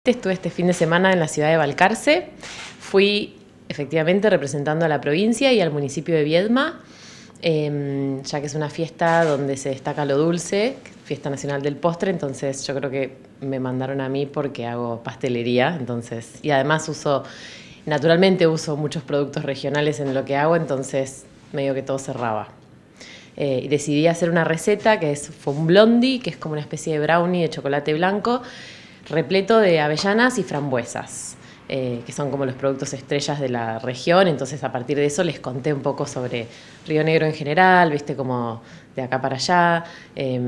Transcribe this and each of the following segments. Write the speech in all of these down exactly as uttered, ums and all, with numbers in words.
Estuve este fin de semana en la ciudad de Balcarce. Fui efectivamente representando a la provincia y al municipio de Viedma, eh, ya que es una fiesta donde se destaca lo dulce, fiesta nacional del postre, entonces yo creo que me mandaron a mí porque hago pastelería, entonces, y además uso, naturalmente uso muchos productos regionales en lo que hago, entonces medio que todo cerraba. Eh, y decidí hacer una receta que es, fue un blondie, que es como una especie de brownie de chocolate blanco, repleto de avellanas y frambuesas, eh, que son como los productos estrellas de la región. Entonces a partir de eso les conté un poco sobre Río Negro en general, viste, como de acá para allá. Eh,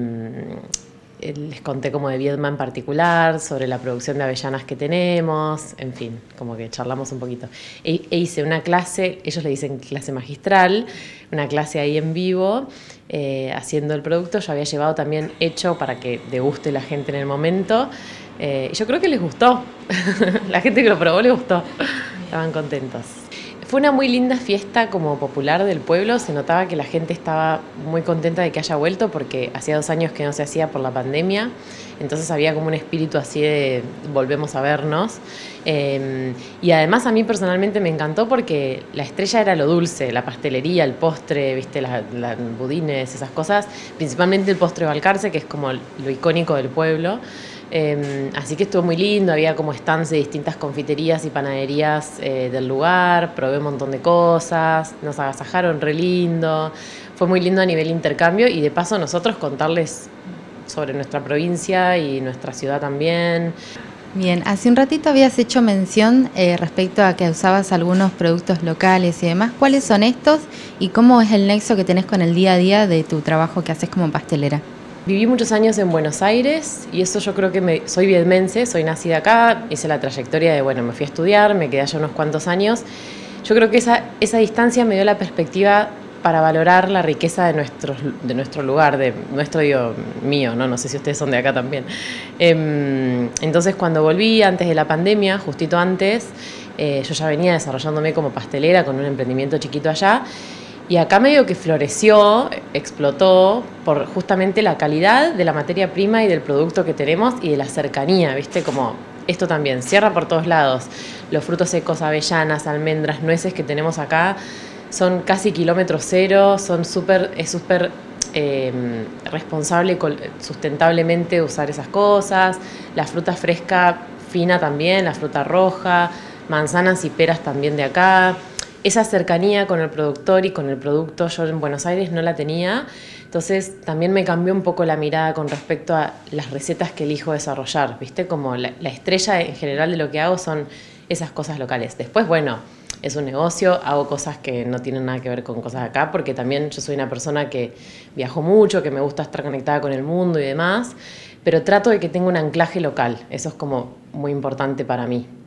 les conté como de Viedma en particular, sobre la producción de avellanas que tenemos, en fin, como que charlamos un poquito. E, e hice una clase, ellos le dicen clase magistral, una clase ahí en vivo, eh, haciendo el producto. Yo había llevado también hecho para que deguste la gente en el momento. Eh, yo creo que les gustó, la gente que lo probó les gustó, estaban contentos. Fue una muy linda fiesta como popular del pueblo, se notaba que la gente estaba muy contenta de que haya vuelto porque hacía dos años que no se hacía por la pandemia, entonces había como un espíritu así de volvemos a vernos. Eh, y además a mí personalmente me encantó porque la estrella era lo dulce, la pastelería, el postre, viste, las la budines, esas cosas, principalmente el postre de Balcarce, que es como lo icónico del pueblo. Eh, así que estuvo muy lindo, había como stands de distintas confiterías y panaderías eh, del lugar, probé un montón de cosas, nos agasajaron re lindo, fue muy lindo a nivel intercambio y de paso nosotros contarles sobre nuestra provincia y nuestra ciudad también. Bien, hace un ratito habías hecho mención eh, respecto a que usabas algunos productos locales y demás. ¿Cuáles son estos y cómo es el nexo que tenés con el día a día de tu trabajo que haces como pastelera? Viví muchos años en Buenos Aires y eso yo creo que me, soy viedmense, soy nacida acá, hice la trayectoria de, bueno, me fui a estudiar, me quedé allá unos cuantos años. Yo creo que esa, esa distancia me dio la perspectiva para valorar la riqueza de, nuestro, de nuestro lugar, de nuestro, digo, mío, ¿no? No sé si ustedes son de acá también. Eh, entonces cuando volví, antes de la pandemia, justito antes, eh, yo ya venía desarrollándome como pastelera con un emprendimiento chiquito allá. Y acá medio que floreció, explotó por justamente la calidad de la materia prima y del producto que tenemos y de la cercanía, ¿viste? Como esto también, cierra por todos lados. Los frutos secos, avellanas, almendras, nueces que tenemos acá son casi kilómetro cero, son súper, es súper eh, responsable sustentablemente usar esas cosas. La fruta fresca fina también, la fruta roja, manzanas y peras también de acá. Esa cercanía con el productor y con el producto yo en Buenos Aires no la tenía, entonces también me cambió un poco la mirada con respecto a las recetas que elijo desarrollar, ¿viste? Como la, la estrella en general de lo que hago son esas cosas locales. Después, bueno, es un negocio, hago cosas que no tienen nada que ver con cosas de acá, porque también yo soy una persona que viajo mucho, que me gusta estar conectada con el mundo y demás, pero trato de que tenga un anclaje local, eso es como muy importante para mí.